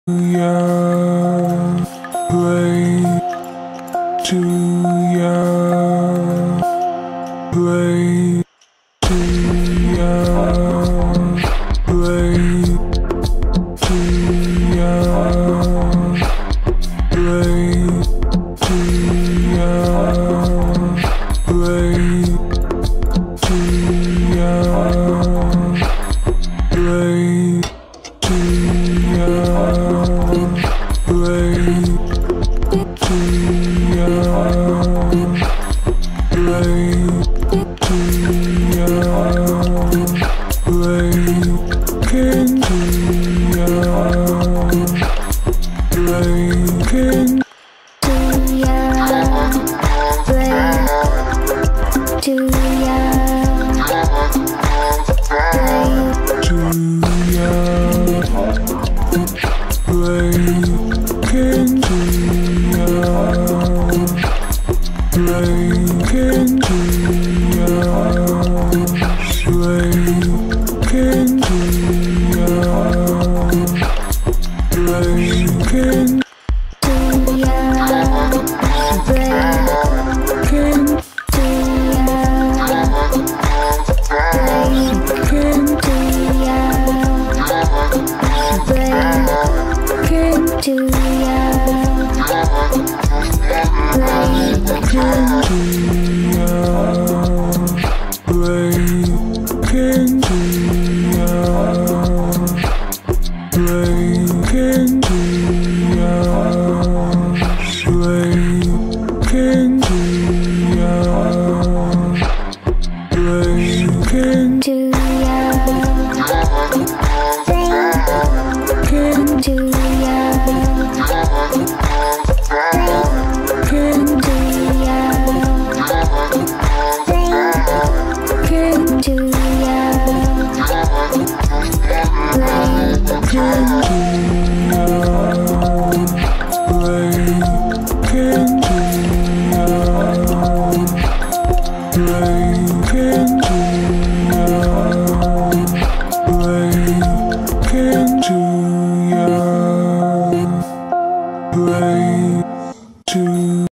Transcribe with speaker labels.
Speaker 1: ya, play to ya, play to ya, play to ya, play to ya, play to ya, play to ya, play to ya, play to ya, play can to ya, play can
Speaker 2: to ya, play to ya, play
Speaker 1: to ya, play can to ya, play can to ya, play can to ya, play can
Speaker 2: to ya, play
Speaker 1: can
Speaker 2: to ya, play
Speaker 1: can
Speaker 2: to ya, play
Speaker 1: can
Speaker 2: to ya, play
Speaker 1: can to